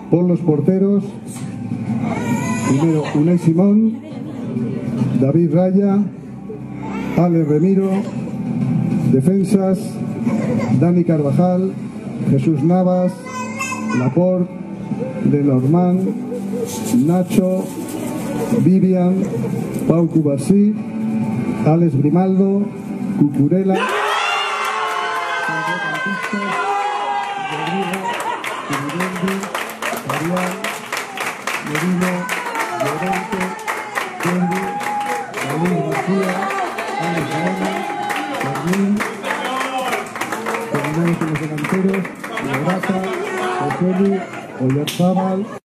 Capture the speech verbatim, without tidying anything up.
Por los porteros, primero Unai Simón, David Raya, Ale Remiro. Defensas, Dani Carvajal, Jesús Navas, Laporte, Lenormand, Nacho, Vivian, Pau Cubarsí, Alex Grimaldo, Cucurella, centrocampistas, Rodrigo, Turibendi, Fabián, Merino, Llorente, Kendi, David García, Alex Moreno, Fermín. Terminamos con los delanteros, Morata, Ojeli, Oyarzábal.